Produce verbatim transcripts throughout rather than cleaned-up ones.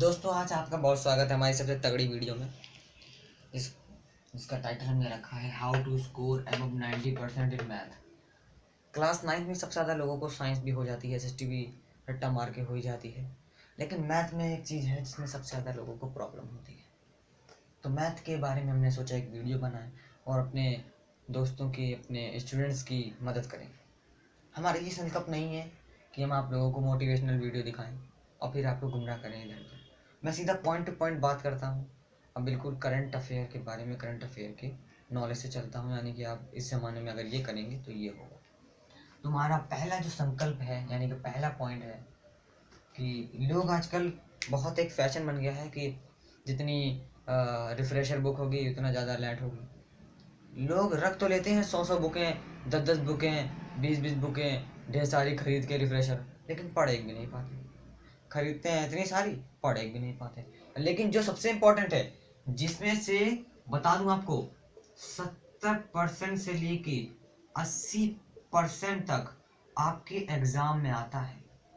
दोस्तों आज आपका बहुत स्वागत है हमारी सबसे तगड़ी वीडियो में। इस इसका टाइटल हमने रखा है how to score above ninety percent in math. Class ninth में सबसे ज़्यादा लोगों को साइंस भी हो जाती है, एस एस टी भी रट्टा मार के हो ही जाती है, लेकिन मैथ में एक चीज़ है जिसमें सबसे ज़्यादा लोगों को प्रॉब्लम होती है। तो मैथ के बारे में हमने सोचा एक वीडियो बनाएं और अपने दोस्तों की, अपने स्टूडेंट्स की मदद करें। हमारा ये संकल्प नहीं है कि हम आप लोगों को मोटिवेशनल वीडियो दिखाएं और फिर आपको गुमराह करें इधर उधर। मैं सीधा पॉइंट टू पॉइंट बात करता हूँ और बिल्कुल करंट अफेयर के बारे में, करंट अफेयर के नॉलेज से चलता हूँ, यानी कि आप इस ज़माने में अगर ये करेंगे तो ये होगा। तुम्हारा पहला जो संकल्प है, यानी कि पहला पॉइंट है कि लोग आजकल बहुत एक फैशन बन गया है कि जितनी रिफ्रेशर बुक होगी उतना ज़्यादा लैट होगी। लोग रख तो लेते हैं सौ सौ बुकें, दस दस बुकें, बीस बीस बुकें ढेर सारी खरीद के रिफ्रेशर, लेकिन पढ़ एक भी नहीं पाते। खरीदते हैं इतनी सारी, पढ़ एक भी नहीं पाते। लेकिन जो सबसे इम्पोर्टेंट है, जिसमें से बता दूं आपको सत्तर परसेंट से लेके अस्सी परसेंट तक आपके एग्जाम में आता है,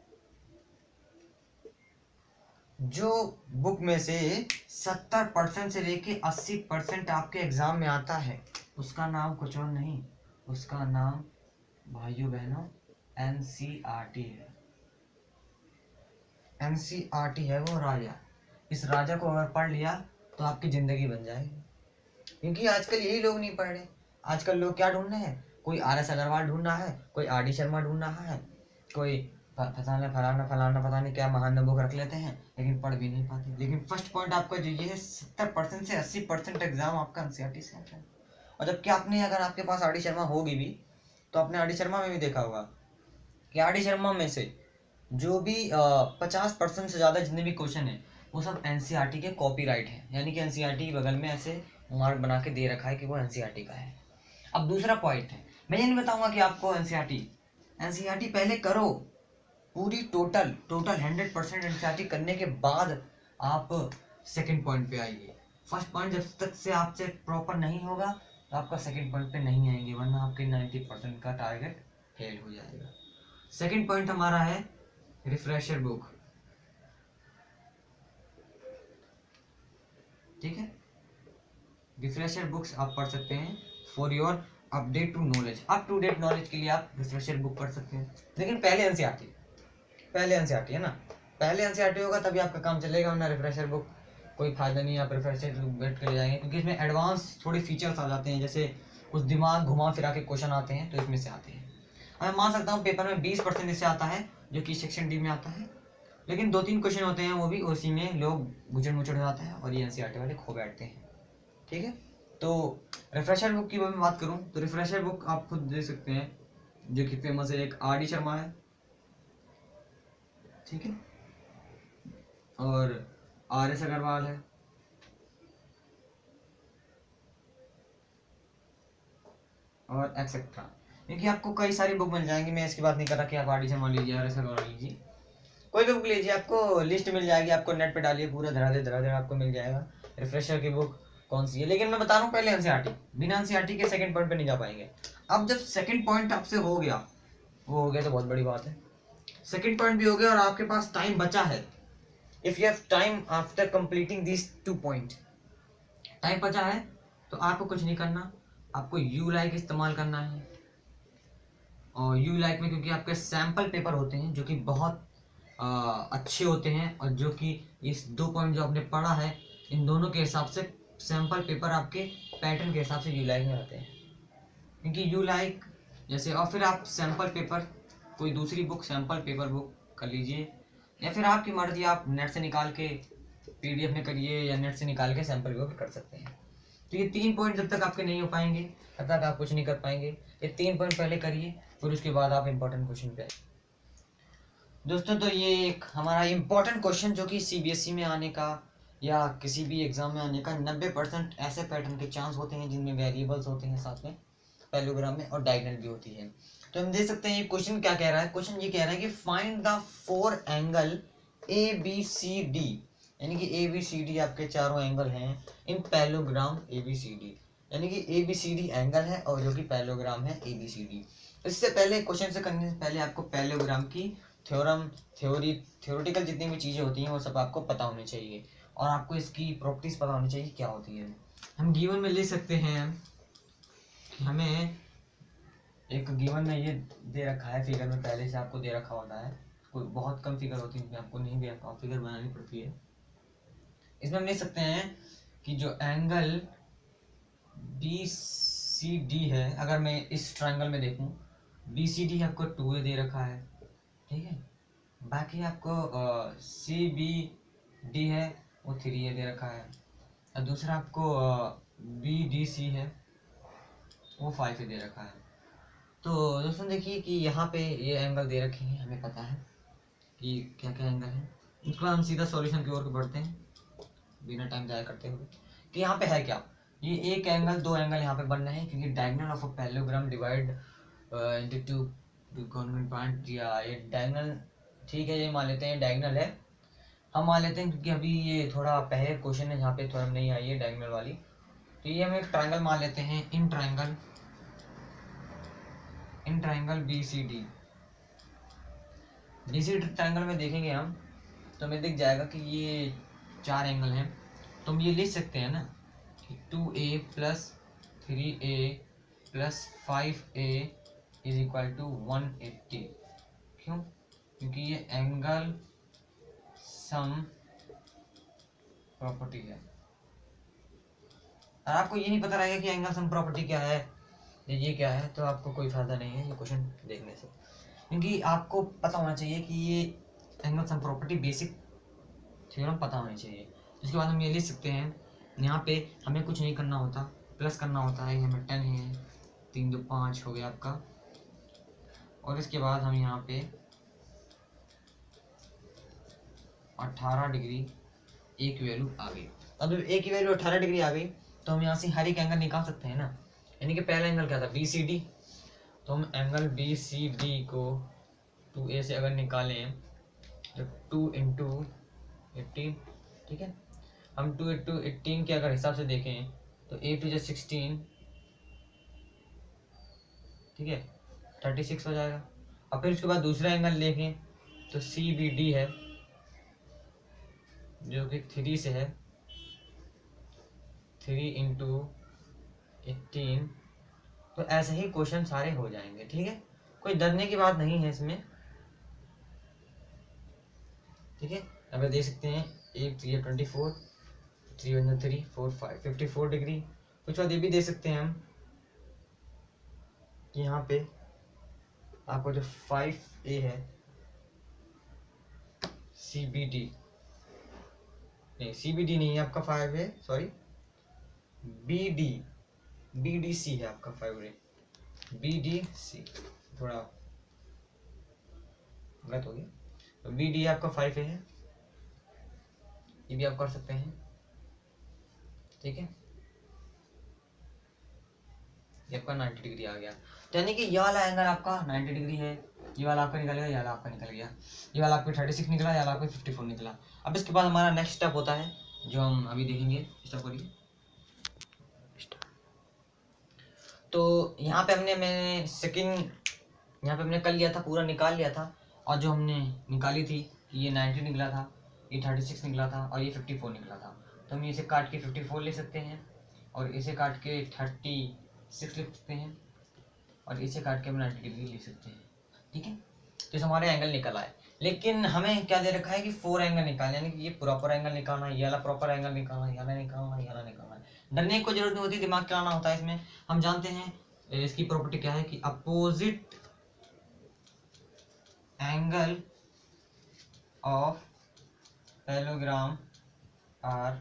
जो बुक में से सत्तर परसेंट से लेके अस्सी परसेंट आपके एग्जाम में आता है, उसका नाम कुछ और नहीं, उसका नाम भाइयों बहनों एन सी आर टी है। एन सी आर टी है वो राजा। इस राजा को अगर पढ़ लिया तो आपकी जिंदगी बन जाएगी, क्योंकि आजकल यही लोग नहीं पढ़ रहे। आजकल लोग क्या ढूंढ रहे हैं, कोई आर एस अग्रवाल ढूंढ रहा है, कोई आर डी शर्मा ढूंढ रहा है, कोई फलाना फलाना फलाना पता नहीं क्या महान बुक रख लेते हैं, लेकिन पढ़ भी नहीं पाते। लेकिन फर्स्ट पॉइंट आपका जो ये है, सत्तर परसेंट से अस्सी परसेंट एग्जाम आपका एन सी आर टी से आता है। और जबकि आपने, अगर आपके पास आर डी शर्मा होगी भी तो आपने आर डी शर्मा में भी देखा होगा कि आर डी शर्मा में से जो भी पचास परसेंट से ज़्यादा जितने भी क्वेश्चन है वो सब एन सी आर टी के कॉपीराइट है, यानी कि एन सी आर टी बगल में ऐसे मार्क बना के दे रखा है कि वो एन सी आर टी का है। अब दूसरा पॉइंट है, मैं ये नहीं बताऊंगा कि आपको NCERT NCERT पहले करो, पूरी total total hundred percent NCERT करने के बाद आप सेकेंड पॉइंट पे आइए। फर्स्ट पॉइंट जब तक से आपसे प्रॉपर नहीं होगा तो आपका सेकेंड पॉइंट पे नहीं आएंगे, वरना आपके नाइन्टी परसेंट का टारगेट फेल हो जाएगा। सेकेंड पॉइंट हमारा है रिफ्रेशर बुक, ठीक है। रिफ्रेशर बुक्स आप पढ़ सकते हैं for your update to knowledge, up to date knowledge के लिए आप रिफ्रेशर बुक पढ़ सकते हैं। लेकिन पहले एन सी आर टी, पहले एन सी आर टी है ना, पहले एन सी आर टी होगा तभी आपका काम चलेगा, वरना रिफ्रेशर बुक कोई फायदा नहीं। आप रिफ्रेशर बुक बैठ कर जाएंगे, क्योंकि इसमें एडवांस थोड़े फीचर्स आ जाते हैं, जैसे कुछ दिमाग घुमा फिरा के क्वेश्चन आते हैं, तो इसमें से आते हैं। मैं मान सकता हूँ पेपर में बीस परसेंट इससे आता है, जो कि सेक्शन डी में आता है, लेकिन दो तीन क्वेश्चन होते हैं वो भी उसी में लोग गुजर मुचड़ जाते हैं और ये एन सी आर टी वाले खो बैठते हैं, ठीक है। तो रिफ्रेशर बुक की मैं बात करूं तो रिफ्रेशर बुक आप खुद देख सकते हैं, जो कि फेमस है, एक आर डी शर्मा है, ठीक है, और आर एस अग्रवाल है, और एक्सेट्रा, क्योंकि आपको कई सारी बुक मिल जाएंगी। मैं इसकी बात नहीं कर रहा कि आप आर डी शर्मा लीजिए, आर एस अग्रवाल लीजिए, कोई भी बुक लीजिए, आपको लिस्ट मिल जाएगी, आपको नेट पे डालिए, पूरा धरा दे धरा दे आपको मिल जाएगा रिफ्रेशर की बुक कौन सी है। लेकिन मैं बता रहा हूँ पहले एन सी आर टी, बिना एन सी आर टी के सेकंड पॉइंट पे नहीं जा पाएंगे। अब जब सेकंड पॉइंट आपसे हो गया, वो हो गया तो बहुत बड़ी बात है, सेकंड पॉइंट भी हो गया और आपके पास टाइम बचा है। If you have time after completing this two point, time बचा है तो आपको कुछ नहीं करना, आपको यू लाइक इस्तेमाल करना है। और यू लाइक में क्योंकि आपके सैम्पल पेपर होते हैं जो कि बहुत आ, अच्छे होते हैं, और जो कि इस दो पॉइंट जो आपने पढ़ा है इन दोनों के हिसाब से सैम्पल पेपर आपके पैटर्न के हिसाब से यू लाइक में आते हैं, क्योंकि यू लाइक जैसे, और फिर आप सैम्पल पेपर कोई दूसरी बुक सैम्पल पेपर बुक कर लीजिए, या फिर आपकी मर्जी, आप नेट से निकाल के पीडीएफ में करिए या नेट से निकाल के सैम्पल पेपर कर सकते हैं। तो ये तीन पॉइंट जब तक आपके नहीं हो पाएंगे तब तक आप कुछ नहीं कर पाएंगे। ये तीन पॉइंट पहले करिए, फिर उसके बाद आप इम्पोर्टेंट क्वेश्चन पे आइए। दोस्तों तो ये एक हमारा इम्पोर्टेंट क्वेश्चन जो कि सी बी एस ई में आने का या किसी भी एग्जाम में आने का नब्बे परसेंट ऐसे पैटर्न के चांस होते हैं जिनमें वेरिएबल्स होते हैं, साथ में पैरेललोग्राम में, और डायगोनल भी होती है। तो हम देख सकते हैं ये क्वेश्चन क्या कह रहा है। क्वेश्चन ये कह रहा है कि find the four angle A B C D, यानी कि ए बी सी डी आपके चारों एंगल हैं in parallelogram A B C D, यानी कि A B C D angle है और जो कि पैरेललोग्राम है ए बी सी डी। इससे पहले क्वेश्चन से करने से पहले आपको पैरेललोग्राम की थ्योरम, थ्योरी, थ्योरेटिकल जितनी भी चीज़ें होती हैं वो सब आपको पता होनी चाहिए, और आपको इसकी प्रॉपर्टीज पता होनी चाहिए क्या होती है। हम गिवन में लिख सकते हैं कि हमें एक गिवन में ये दे रखा है, फिगर में पहले से आपको दे रखा होता है, कोई बहुत कम फिगर होती है आपको नहीं दे रखा, फिगर बनानी पड़ती है। इसमें हम लिख सकते हैं कि जो एंगल बी सी डी है, अगर मैं इस ट्रायंगल में देखूं, बी सी डी आपको टू ए दे रखा है, ठीक है, बाकी आपको सी बी डी है वो थ्री ए दे रखा है, और दूसरा आपको बी डी सी है वो फाइव ए दे रखा है। तो दोस्तों देखिए कि यहाँ पे ये एंगल दे रखे हैं, हमें पता है कि क्या क्या एंगल है। उसके बाद हम सीधा सॉल्यूशन की ओर बढ़ते हैं बिना टाइम ज़ाया करते हुए कि यहाँ पे है क्या। ये एक एंगल, दो एंगल यहाँ पे बन रहे हैं क्योंकि diagonal of a parallelogram divide into two congruent point, या ये डायगोनल, ठीक है, ये मान लेते हैं डायगोनल है, हम मान लेते हैं क्योंकि अभी ये थोड़ा पहले क्वेश्चन है जहाँ पे थोड़ा नहीं आई है डायगोनल वाली, तो ये हम एक ट्रायंगल मान लेते हैं, in triangle in triangle B C D. B C D triangle में देखेंगे हम तो हमें दिख जाएगा कि ये चार एंगल हैं, तो हम ये लिख सकते हैं ना कि two A plus three A plus five A is equal to one eighty. क्यों? क्योंकि ये एंगल सम प्रॉपर्टी है, और आपको ये नहीं पता रहेगा कि एंगल सम प्रॉपर्टी क्या है, ये क्या है, तो आपको कोई फायदा नहीं है ये क्वेश्चन देखने से, क्योंकि आपको पता होना चाहिए कि ये angle sum property basic theorem पता होनी चाहिए। उसके बाद हम ये लिख सकते हैं, यहाँ पे हमें कुछ नहीं करना होता, प्लस करना होता है, हमें टेन है, तीन दो पाँच हो गया आपका, और इसके बाद हम यहाँ पे अठारह डिग्री एक वैल्यू आ गई। अब जब एक की वैल्यू अठारह डिग्री आ गई तो हम यहाँ से हर एक एंगल निकाल सकते हैं ना, यानी कि पहला एंगल क्या था, बी सी डी, तो हम एंगल बी सी डी को टू ए से अगर निकालें तो टू इंटू एट्टीन, ठीक है, हम टू इंटू एट्टीन के अगर हिसाब से देखें तो ए टू जो सिक्सटीन, ठीक है, थर्टी सिक्स हो जाएगा। और फिर उसके बाद दूसरा एंगल देखें तो सी बी डी है जो कि थ्री से है, थ्री इंटू एट्टीन, तो ऐसे ही क्वेश्चन सारे हो जाएंगे, ठीक है, कोई डरने की बात नहीं है इसमें, ठीक है। अब देख सकते हैं एक three twenty four, three one three, four five, fifty four degree. कुछ बात ये भी दे सकते हैं हम कि यहाँ पे आपको जो फाइव ए है सी बी डी, नहीं सी बी डी नहीं है आपका फाइव है, sorry B D, B D C है आपका फाइव रे, बी डी सी, थोड़ा गलत हो गया, तो बी डी आपका फाइव है, ये भी आप कर सकते हैं, ठीक है, ये आपका नाइन्टी डिग्री आ गया, तो यानी कि ये वाला एंगल आपका नाइन्टी डिग्री है, ये वाला आपका निकल गया, ये वाला आपका निकल गया, ये वाला आपका थर्टी सिक्स निकला, ये वाला आपका फिफ्टी फोर निकला। अब इसके बाद हमारा नेक्स्ट स्टेप होता है जो हम अभी देखेंगे, स्टेप करिए। तो यहाँ पे हमने मैंने सेकंड यहाँ पे हमने कर लिया था, पूरा निकाल लिया था, और जो हमने निकाली थी कि ये नाइन्टी निकला था, ये थर्टी सिक्स निकला था, और ये फिफ्टी फोर निकला था, तो हम इसे काट के फिफ्टी फोर ले सकते हैं, और इसे काट के थर्टी सिक्स लिख सकते हैं, और इसे काट के हम नाइन्टी डिग्री लिख सकते हैं, ठीक है। तो हमारे एंगल निकल आए, लेकिन हमें क्या दे रखा है कि फोर एंगल निकालना, यानी कि ये प्रॉपर एंगल निकालना, ये वाला प्रॉपर एंगल निकालना, ये वाला निकालना, ये वाला निकालना। डरने की कोई जरूरत नहीं होती, दिमाग चलाना होता है इसमें। हम जानते हैं इसकी प्रॉपर्टी क्या है कि opposite angle of parallelogram are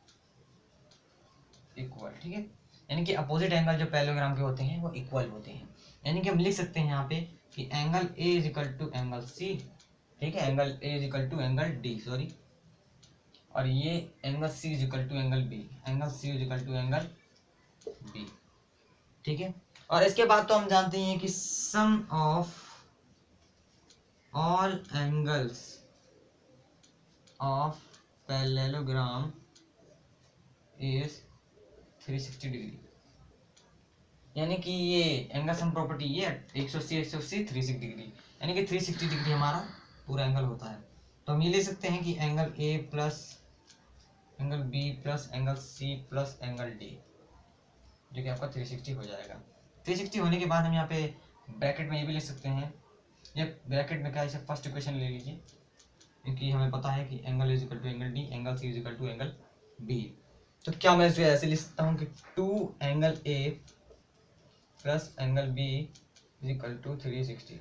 equal, ठीक है, यानी कि अपोजिट एंगल जो पैरेललोग्राम के होते हैं वो इक्वल होते हैं, यानी कि हम लिख सकते हैं यहाँ पे कि angle A is equal to angle C, ठीक है, angle A is equal to angle D, sorry, और ये angle C is equal to angle B, angle C is equal to angle B, ठीक है। और इसके बाद तो हम जानते हैं कि sum of all angles of parallelogram is three sixty degree, यानी कि ये एंगल सम प्रॉपर्टी ये एक सौ अस्सी एक सौ अस्सी थ्री सिक्सटी डिग्री, यानी कि थ्री सिक्सटी डिग्री हमारा पूरा एंगल होता है। तो हम ये ले सकते हैं कि angle A plus angle B plus angle C plus angle D, जो कि आपका थ्री सिक्सटी हो जाएगा। थ्री सिक्सटी होने के बाद हम यहाँ पे ब्रैकेट में ये भी लिख सकते हैं, ये ब्रैकेट में क्या है, फर्स्ट इक्वेशन ले लीजिए, क्योंकि हमें पता है कि angle is equal to angle D, angle C is equal to angle B. तो क्या मैं इसे ऐसे लिख सकता हूँ कि two angle A plus angle B is equal to three sixty,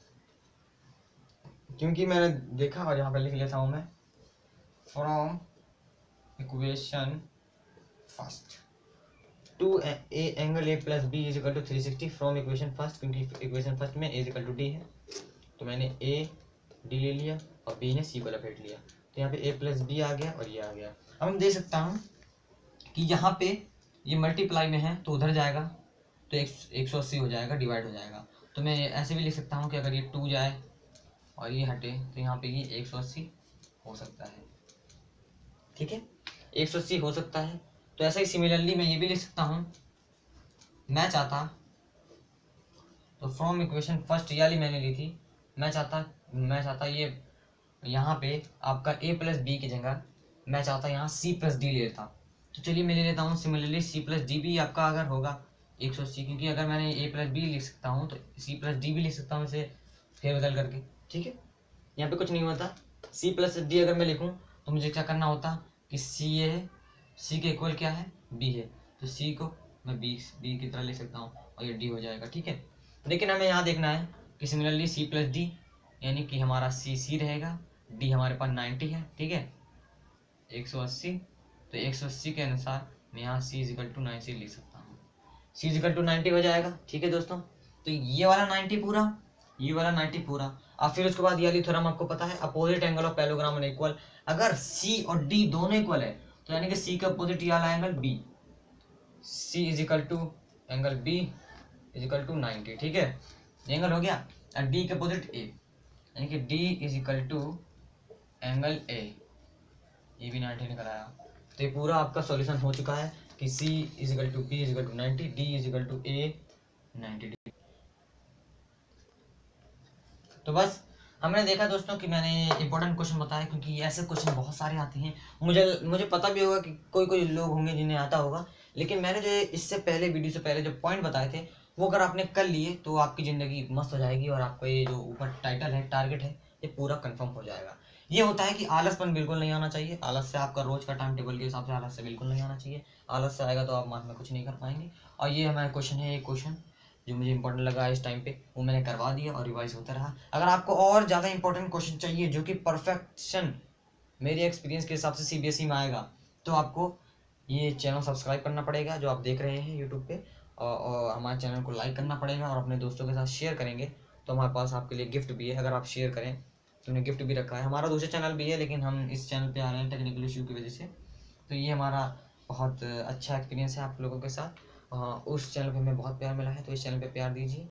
क्योंकि मैंने देखा और यहाँ पे लिख लेता हूँ मैं, from equation first two A angle A plus B is equal to three sixty from equation first, क्योंकि इक्वेशन फर्स्ट में A is equal to D है, तो मैंने ए डी ले लिया और बी ने सी को लपेट लिया, तो यहाँ पे ए प्लस बी आ गया और ये आ गया। अब हम देख सकता हूँ कि यहाँ पे ये मल्टीप्लाई में है तो उधर जाएगा तो एक सौ अस्सी हो जाएगा, डिवाइड हो जाएगा। तो मैं ऐसे भी लिख सकता हूँ कि अगर ये टू जाए और ये हटे तो यहाँ पे ये एक सौ अस्सी हो सकता है, ठीक है, एक सौ अस्सी हो सकता है। तो ऐसा ही सिमिलरली मैं ये भी लिख सकता हूँ, मैं चाहता तो फ्रॉम इक्वेशन फर्स्ट वाली मैंने ली थी, मैं चाहता मैं चाहता ये यहाँ पे आपका a प्लस बी की जगह मैं चाहता यहाँ c प्लस डी ले लेता। तो चलिए मैं ले लेता हूँ सिमिलरली c प्लस डी भी आपका अगर होगा एक सौ अस्सी, क्योंकि अगर मैंने a प्लस बी लिख सकता हूँ तो c प्लस डी भी लिख सकता हूँ इसे फेरबदल करके, ठीक है, यहाँ पे कुछ नहीं होता। c प्लस डी अगर मैं लिखूँ तो मुझे क्या करना होता कि c ये है, c के इक्वल क्या है b है, तो c को मैं b b की तरह लिख सकता हूँ और ये d हो जाएगा, ठीक है। लेकिन हमें यहाँ देखना है कि सिमिलरली c प्लस डी यानी कि हमारा c c रहेगा, d हमारे पास नाइन्टी है, ठीक है, एक सौ अस्सी, तो एक सौ अस्सी के अनुसार मैं यहाँ c इजिकल टू नाइन्टी लिख सकता हूँ, c इजिकल टू नाइन्टी हो जाएगा, ठीक है दोस्तों। तो ये वाला नाइन्टी पूरा, ये वाला नाइन्टी पूरा। अब फिर उसके बाद ये वाली थ्योरम आपको पता है, opposite angle of parallelogram and equal. अगर c और d दोनों इक्वल है तो यानी कि c का अपोजिट ये वाला angle b, c is equal to angle b is equal to ninety, ठीक है, एंगल हो गया। और d का अपोजिट a यानी कि d is equal to angle a, ये भी नाइन्टी निकल आया। तो ये पूरा आपका सॉल्यूशन हो चुका है कि c is equal to b is equal to ninety, d is equal to a ninety. तो बस हमने देखा दोस्तों कि मैंने इंपॉर्टेंट क्वेश्चन बताया, क्योंकि ऐसे क्वेश्चन बहुत सारे आते हैं। मुझे मुझे पता भी होगा कि कोई कोई लोग होंगे जिन्हें आता होगा, लेकिन मैंने जो इससे पहले वीडियो से पहले जो पॉइंट बताए थे वो अगर आपने कर लिए तो आपकी ज़िंदगी मस्त हो जाएगी और आपको ये जो ऊपर टाइटल है, टारगेट है, ये पूरा कंफर्म हो जाएगा। ये होता है कि आलसपन बिल्कुल नहीं आना चाहिए, आलस से आपका रोज का टाइम टेबल के हिसाब से आलस से बिल्कुल नहीं आना चाहिए। आलस से आएगा तो आप मार्क्स में कुछ नहीं कर पाएंगे। और ये हमारा क्वेश्चन है, एक क्वेश्चन जो मुझे इंपॉर्टेंट लगा इस टाइम पे वो मैंने करवा दिया और रिवाइज होता रहा। अगर आपको और ज़्यादा इंपॉर्टेंट क्वेश्चन चाहिए जो कि परफेक्शन मेरे एक्सपीरियंस के हिसाब से सीबीएसई में आएगा, तो आपको ये चैनल सब्सक्राइब करना पड़ेगा जो आप देख रहे हैं यूट्यूब पे, और, और हमारे चैनल को लाइक करना पड़ेगा और अपने दोस्तों के साथ शेयर करेंगे तो हमारे पास आपके लिए गिफ्ट भी है। अगर आप शेयर करें तो हमने गिफ्ट भी रखा है। हमारा दूसरा चैनल भी है लेकिन हम इस चैनल पे आ रहे हैं टेक्निकल इशू की वजह से, तो ये हमारा बहुत अच्छा एक्सपीरियंस है आप लोगों के साथ। उस चैनल पे हमें बहुत प्यार मिला है, तो इस चैनल पे प्यार दीजिए।